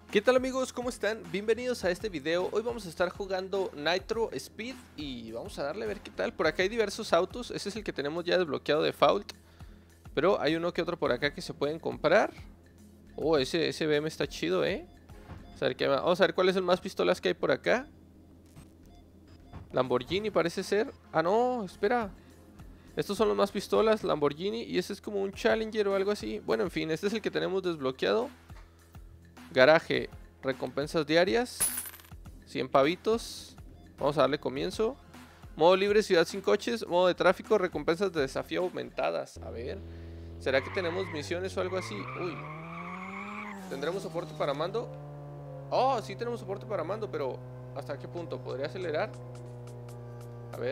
¿Qué tal amigos? ¿Cómo están? Bienvenidos a este video. Hoy vamos a estar jugando Nitro Speed y vamos a darle a ver qué tal. Por acá hay diversos autos, ese es el que tenemos ya desbloqueado de default. Pero hay uno que otro por acá que se pueden comprar. Oh, ese BM está chido, vamos a ver cuál es el más pistolas que hay por acá. Lamborghini parece ser. Ah, no, espera. Estos son los más pistolas, Lamborghini, y ese es como un Challenger o algo así. Bueno, en fin, este es el que tenemos desbloqueado. Garaje, recompensas diarias, 100 pavitos. Vamos a darle comienzo. Modo libre, ciudad sin coches. Modo de tráfico, recompensas de desafío aumentadas. A ver, ¿será que tenemos misiones o algo así? Uy, ¿tendremos soporte para mando? Oh, sí tenemos soporte para mando, pero ¿hasta qué punto? ¿Podría acelerar? A ver.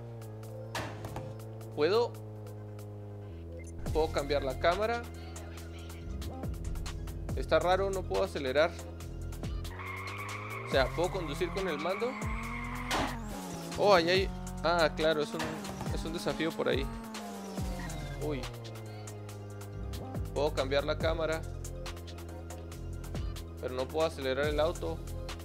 ¿Puedo cambiar la cámara? Está raro, no puedo acelerar. O sea, ¿puedo conducir con el mando? Oh, ahí hay... Ah, claro, es un desafío por ahí. Uy. Puedo cambiar la cámara, pero no puedo acelerar el auto.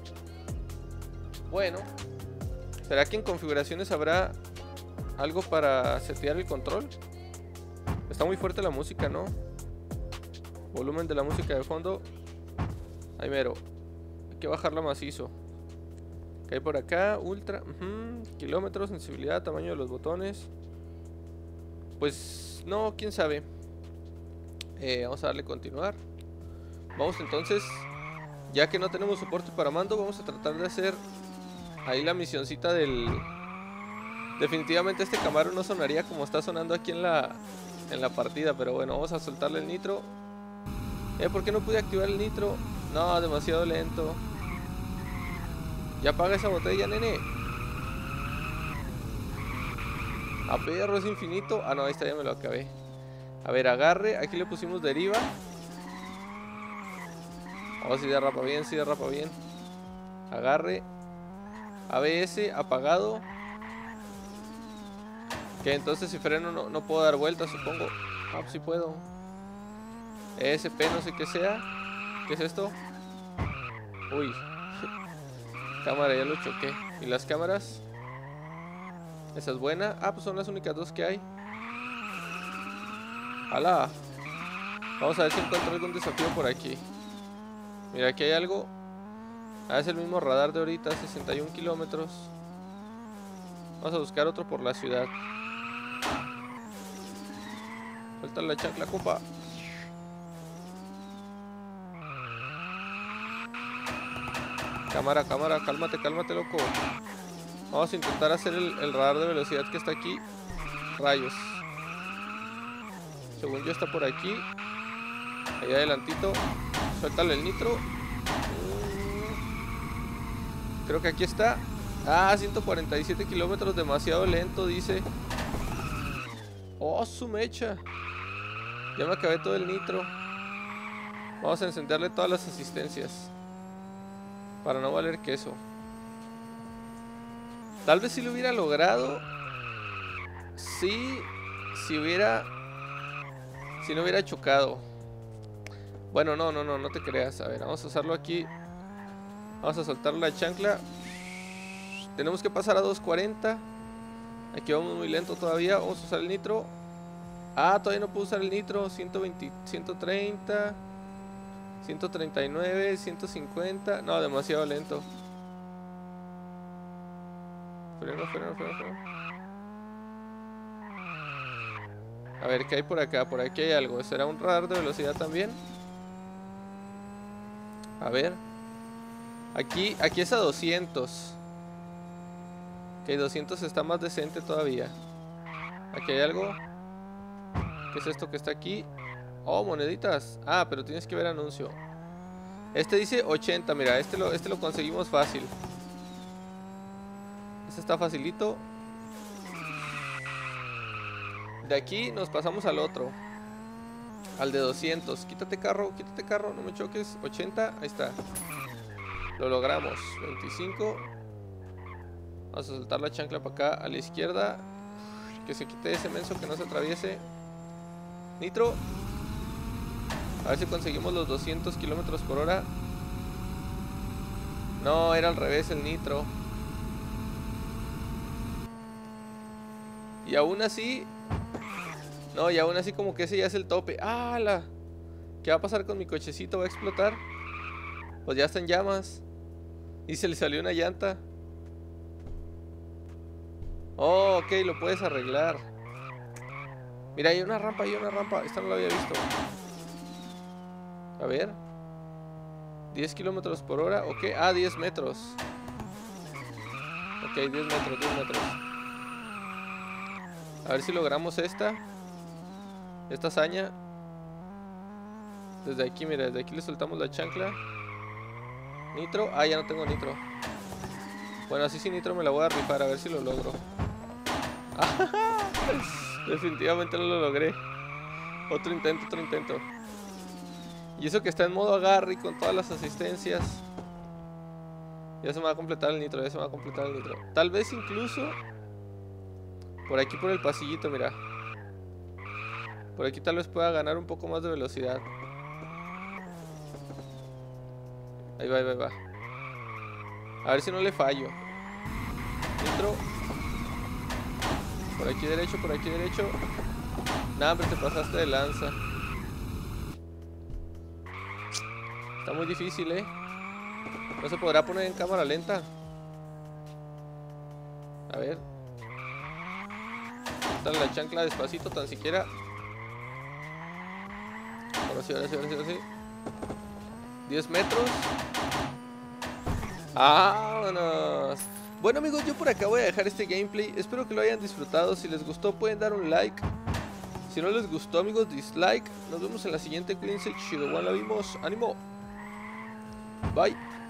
Bueno, ¿será que en configuraciones habrá algo para setear el control? Está muy fuerte la música, ¿no? Volumen de la música de fondo. Ahí mero. Hay que bajarla macizo. ¿Qué hay por acá? Ultra. Kilómetros, sensibilidad, tamaño de los botones. Pues no, quién sabe. Vamos a darle continuar. Vamos entonces. Ya que no tenemos soporte para mando, vamos a tratar de hacer ahí la misioncita del... Definitivamente este Camaro no sonaría como está sonando aquí en la partida. Pero bueno, vamos a soltarle el nitro. ¿Por qué no pude activar el nitro? No, demasiado lento. Ya apaga esa botella, nene. A perro, es infinito. Ah, no, ahí está, ya me lo acabé. A ver, agarre. Aquí le pusimos deriva. Oh, si derrapa bien, si derrapa bien. Agarre. ABS, apagado. Que entonces si freno no puedo dar vueltas, supongo. Ah, pues sí puedo. ESP, no sé qué sea. ¿Qué es esto? Uy. Cámara, ya lo choqué. ¿Y las cámaras? Esa es buena. Ah, pues son las únicas dos que hay. ¡Hala! Vamos a ver si encuentro algún desafío por aquí. Mira, aquí hay algo. Ah, es el mismo radar de ahorita, 61 kilómetros. Vamos a buscar otro por la ciudad. Suelta la chancla, compa. Cámara, cámara, cálmate, cálmate, loco. Vamos a intentar hacer el radar de velocidad que está aquí. Rayos. Según yo está por aquí. Ahí adelantito. Suéltale el nitro. Creo que aquí está. Ah, 147 kilómetros, demasiado lento, dice. Oh, su mecha. Ya me acabé todo el nitro. Vamos a encenderle todas las asistencias para no valer queso. Tal vez si lo hubiera logrado. Si no hubiera chocado. Bueno, no te creas. A ver, vamos a usarlo aquí. Vamos a soltar la chancla. Tenemos que pasar a 240. Aquí vamos muy lento todavía. Vamos a usar el nitro. Ah, todavía no puedo usar el nitro. 120, 130, 139, 150. No, demasiado lento. Freno. A ver, ¿qué hay por acá? Por aquí hay algo. ¿Será un radar de velocidad también? A ver. Aquí es a 200. Ok, 200 está más decente todavía. Aquí hay algo. ¿Qué es esto que está aquí? Oh, moneditas. Ah, pero tienes que ver anuncio. Este dice 80, mira, este lo conseguimos fácil. Este está facilito. De aquí nos pasamos al otro. Al de 200. Quítate carro, no me choques. 80, ahí está. Lo logramos. 25. Vamos a soltar la chancla para acá a la izquierda. Que se quite ese menso, que no se atraviese. Nitro. A ver si conseguimos los 200 kilómetros por hora. No, era al revés el nitro. Y aún así... No, y aún así como que ese ya es el tope. ¡Hala! ¿Qué va a pasar con mi cochecito? ¿Va a explotar? Pues ya está en llamas. Y se le salió una llanta. Oh, ok, lo puedes arreglar. Mira, hay una rampa, Esta no la había visto. A ver. 10 kilómetros por hora, ok. Ah, 10 metros. Ok, 10 metros, 10 metros. A ver si logramos esta hazaña. Desde aquí, mira, desde aquí le soltamos la chancla. Nitro, ah, ya no tengo nitro. Bueno, así sin nitro me la voy a rifar, a ver si lo logro. Definitivamente no lo logré. Otro intento. Y eso que está en modo agarre con todas las asistencias. Ya se me va a completar el nitro, Tal vez incluso por aquí por el pasillito, mira. Por aquí tal vez pueda ganar un poco más de velocidad. Ahí va. A ver si no le fallo. Nitro. Por aquí derecho. Nah, hombre, te pasaste de lanza. Está muy difícil, No se podrá poner en cámara lenta. A ver. Dale la chancla despacito, tan siquiera. Ahora sí. 10 metros. ¡Vámonos! Bueno, amigos, yo por acá voy a dejar este gameplay. Espero que lo hayan disfrutado. Si les gustó pueden dar un like. Si no les gustó, amigos, dislike. Nos vemos en la siguiente. Cuídense, chido, la vimos. ¡Ánimo! Bye.